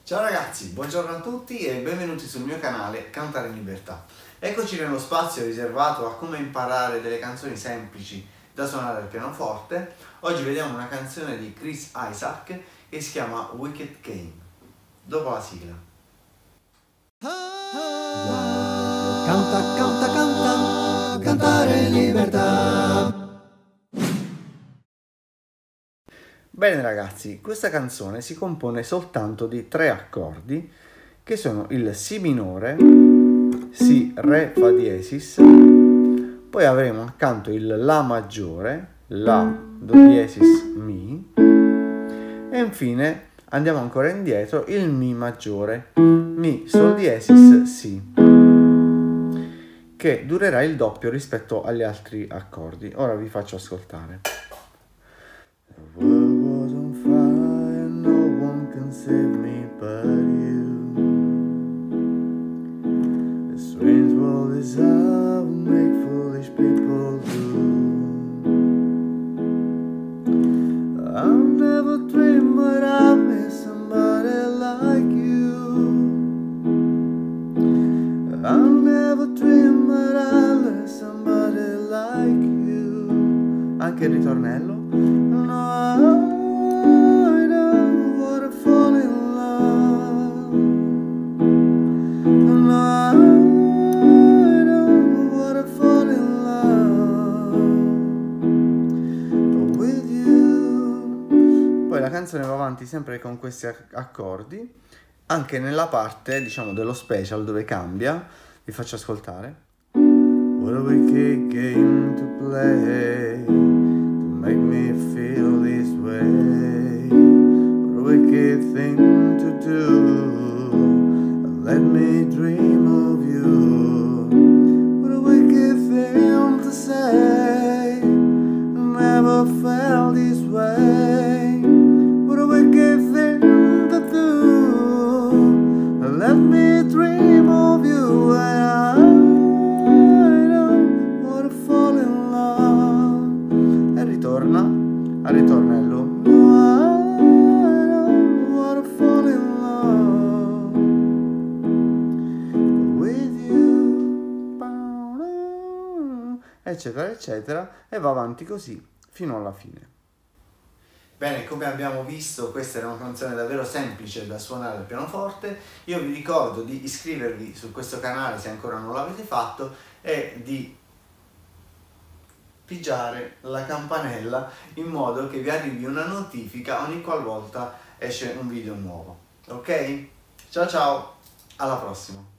Ciao ragazzi, buongiorno a tutti e benvenuti sul mio canale Cantare in Libertà. Eccoci nello spazio riservato a come imparare delle canzoni semplici da suonare al pianoforte. Oggi vediamo una canzone di Chris Isaak che si chiama Wicked Game. Dopo la sigla. Canta, canta, canta, cantare in libertà. Bene ragazzi, questa canzone si compone soltanto di 3 accordi che sono il Si minore, Si, Re, Fa diesis, poi avremo accanto il La maggiore, La, Do diesis, Mi e infine andiamo ancora indietro il Mi maggiore, Mi, Sol diesis, Si, che durerà il doppio rispetto agli altri accordi. Ora vi faccio ascoltare. The world was on fire, no one can save me but you. The strange world is how we make foolish people do. I'll never dream but I'll miss somebody like you. I'll never dream but I'll miss somebody like you. Anche il ritornello. Poi la canzone va avanti sempre con questi accordi, anche nella parte, diciamo, dello special dove cambia. Vi faccio ascoltare. What a wicked game to play, to make me feel this way. What a wicked thing to do, let me dream of you. What a wicked thing to say, I never felt this way. What a wicked thing to do, let me dream of you. I don't wanna fall in love. E ritorna al ritornello. I don't wanna fall in love with you, eccetera eccetera, e va avanti così fino alla fine. Bene, come abbiamo visto, questa era una canzone davvero semplice da suonare al pianoforte. Io vi ricordo di iscrivervi su questo canale se ancora non l'avete fatto e di pigiare la campanella in modo che vi arrivi una notifica ogni qualvolta esce un video nuovo. Ok? Ciao ciao, alla prossima!